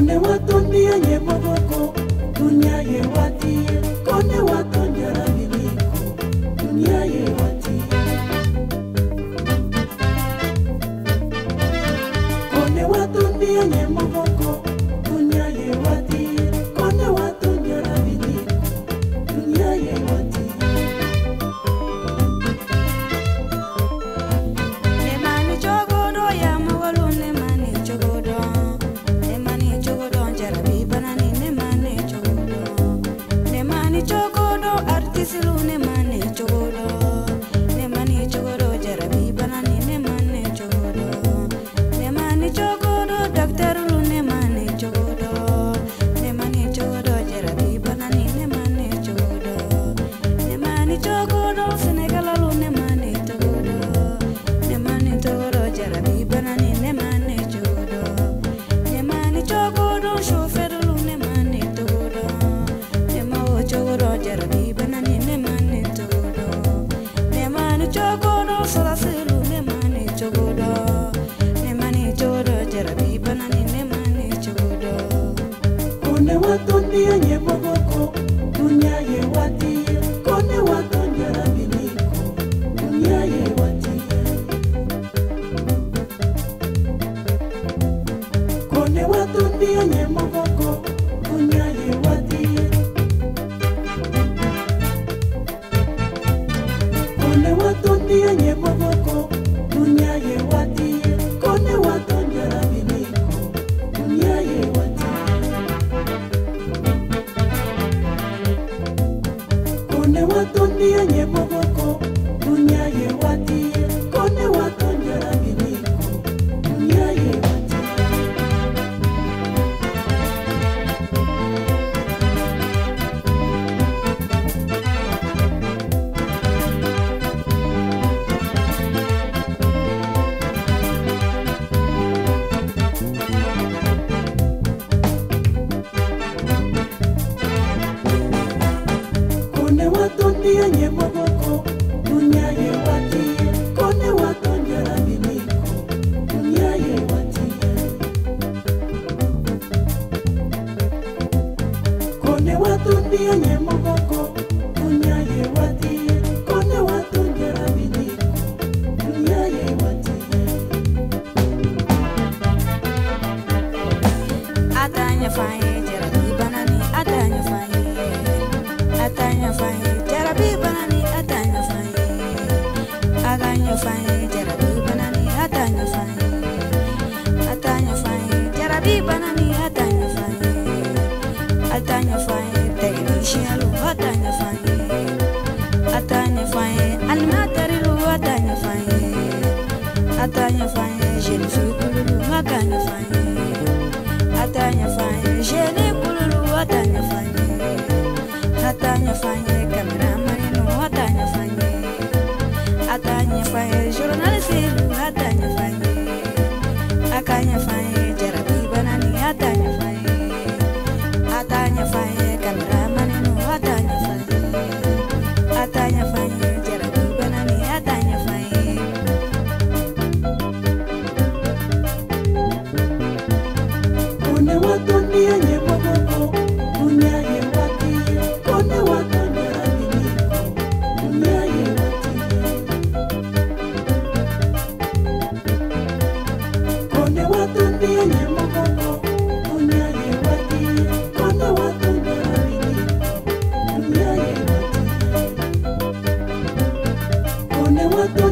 Kone watondi anye maboko, dunia ye wati. Kone watondi arabiliko, dunia ye wati. Kone watondi anye maboko, dunia ye wati. Kone watondi arabiliko, dunia ye wati. Nemani chogodo ya mawalo nemani chogodo. Nemani chogodo jarabi banani nemani chogodo. Nemani chogodo artisilu nemani chogodo. Nemani chogodo jarabi banani nemani chogodo. Nemani chogodo daktarulu nemani chogodo. Nemani chogodo jarabi banani nemani chogodo. Nemani chogodo senegalalu nemani chogodo. Nemani chogodo jarabi banani nemani chogodo. Nemani chogodo shoferulu nemani chogodo. Nemawo chogodo jarabi banani nemani chogodo. Nemani chogodo sarasilu nemani chogodo. Nemani chogodo jarabi banani nemani chogodo. Kone watondi anye maboko, dunia ye wati. Kone watondi arabiliko, dunia ye wati. Kone watondi anye maboko, dunia ye wati. Kone watondi anye maboko, dunia ye wati. Kone watondi arabiliko, dunia ye wati. Kone watondi anye maboko, dunia ye wati. Kone watondi arabiliko, dunia ye wati. Kone watondi anye maboko, dunia ye wati. Kone watondi arabiliko, dunia ye wati. Kone watondi anye maboko, dunia ye wati. Kone watondi arabiliko, dunia ye wati. Atanya faye jarabi banani atanya faye. Atanya faye jarabi banani atanya faye. Aganya faye jarabi banani atanya faye. Atanya faye jarabi banani atanya faye. Atanya faye technician lu atanya faye. Atanya faye animateur lu atanya faye. Atanya faye jeune fille lu atanya faye. Atanya faye jeune kululu atanya faye. Atanya faye cameraman nu atanya faye. Atanya faye journaliste lu atanya faye. Akanya faye jarabi banani atanya faye. Atanya faye cameraman nu atanya faye. Atanya faye jarabi banani atanya faye. Kone watondi anye maboko, dunia ye wati. Kone watondi arabiliko, dunia ye wati. Kone watondi anye maboko, dunia ye wati. Kone watondi arabiliko, dunia ye wati. Kone watondi